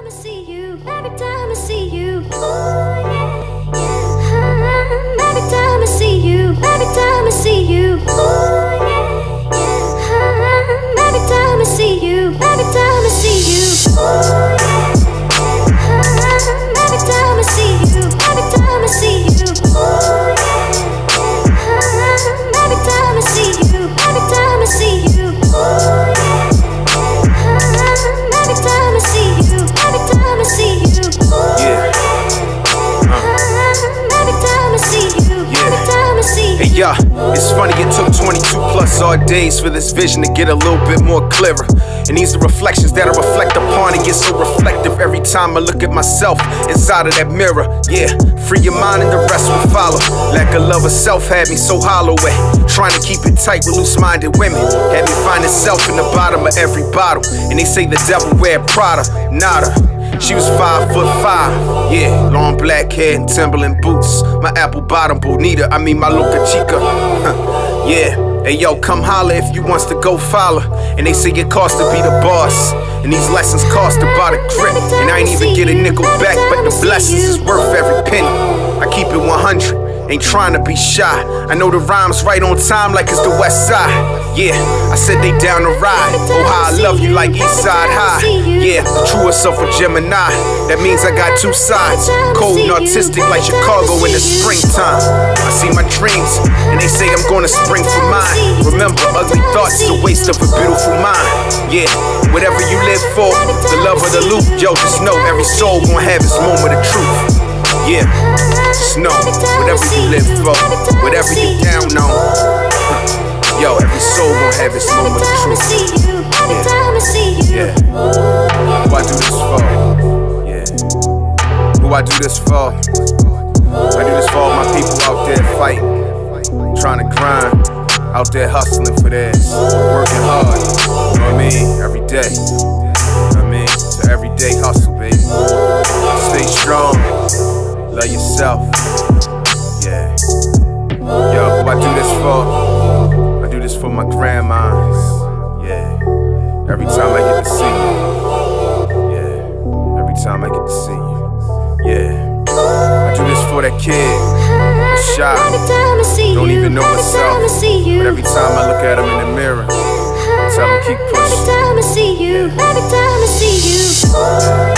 time I see you, every time I see you, ooh yeah, yeah. Every time I see you, every time I see you, ooh yeah, yeah. Every time I see you, every time I see you, ooh yeah, yeah. Every time I see you, every time I see you, ooh yeah, yeah. Every time I see you, every time I see you, ooh yeah. Every time I see you, every time I see you, yeah. Every time I see you, every time I see you. Hey yeah, it's funny it took 22 plus odd days for this vision to get a little bit more clearer. And these are reflections that I reflect upon and get so reflective every time I look at myself inside of that mirror. Yeah, free your mind and the rest will follow. Lack of love of self had me so hollow at trying to keep it tight with loose-minded women. Had me find itself in the bottom of every bottle. And they say the devil wear Prada, nada. She was 5'5", yeah, long black hair and Timberland boots. My apple bottom bonita, my loca chica, yeah. Hey yo, come holler if you wants to go follow. And they say it costs to be the boss, and these lessons cost about a grip. And I ain't even get a nickel back, but the blessings is worth every penny. I keep it 100, ain't trying to be shy. I know the rhymes right on time like it's the west side. Yeah, I said they down to ride. Oh how I love you like East Side High. Yeah, the truest of a Gemini. That means I got two sides, cold and artistic like Chicago in the springtime. I see my dreams, and they say I'm gonna spring for mine. Remember, ugly thoughts is a waste of a beautiful mind. Yeah, whatever you live for, the love of the loop. Yo, just know every soul gonna have its moment of truth. Yeah, just know, whatever you live for, whatever you down on, yo, every soul gon' have its moment of truth. Yeah, who I do this for? Yeah, who I do this for? I do this for all my people out there fighting, trying to grind, out there hustling for theirs, working hard, you know what I mean, every day. You know what I mean, so everyday hustle, baby. Stay strong, love yourself. Yeah, yo, who I do this for? I do this for my grandmas. Yeah, every time I get to see you. Yeah, every time I get to see you. Yeah, I do this for that kid, that's shy, don't even know myself. But every time I look at him in the mirror, I tell him keep pushing. Every time I see you, every time I see you.